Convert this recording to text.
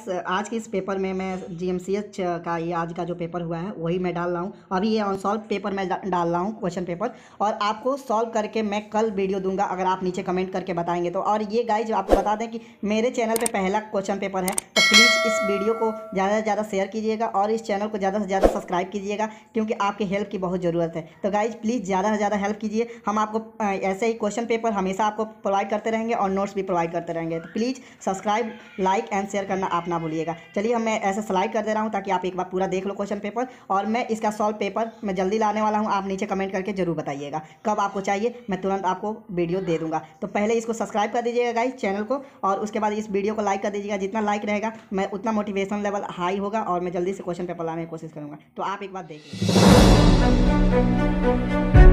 Guys आज के इस पेपर में मैं जीएमसीएच का ये आज का जो पेपर हुआ है वही मैं डाल रहा हूँ। अभी ये अनसॉल्व पेपर मैं डाल रहा हूँ क्वेश्चन पेपर, और आपको सॉल्व करके मैं कल वीडियो दूंगा अगर आप नीचे कमेंट करके बताएंगे तो। और ये गाइस आपको बता दें कि मेरे चैनल पे पहला क्वेश्चन पेपर है, तो प्लीज़ इस वीडियो को ज़्यादा से ज़्यादा शेयर कीजिएगा और इस चैनल को ज़्यादा से ज़्यादा सब्सक्राइब कीजिएगा, क्योंकि आपकी हेल्प की बहुत ज़रूरत है। तो गाइज प्लीज़ ज़्यादा से ज़्यादा हेल्प कीजिए। हम आपको ऐसे ही क्वेश्चन पेपर हमेशा आपको प्रोवाइड करते रहेंगे और नोट्स भी प्रोवाइड करते रहेंगे। तो please subscribe, like and share करना आप ना भूलिएगा। चलिए मैं ऐसे स्लाइड कर दे रहा हूँ ताकि आप एक बार पूरा देख लो क्वेश्चन पेपर, और मैं इसका सॉल्व पेपर मैं जल्दी लाने वाला हूँ। आप नीचे कमेंट करके जरूर बताइएगा कब आपको चाहिए, मैं तुरंत आपको वीडियो दे दूंगा। तो पहले इसको सब्सक्राइब कर दीजिएगा गाइज चैनल को, और उसके बाद इस वीडियो को लाइक कर दीजिएगा। जितना लाइक रहेगा मैं उतना मोटिवेशन लेवल हाई होगा और मैं जल्दी से क्वेश्चन पेपर लाने की कोशिश करूँगा। तो आप एक बार देखिए।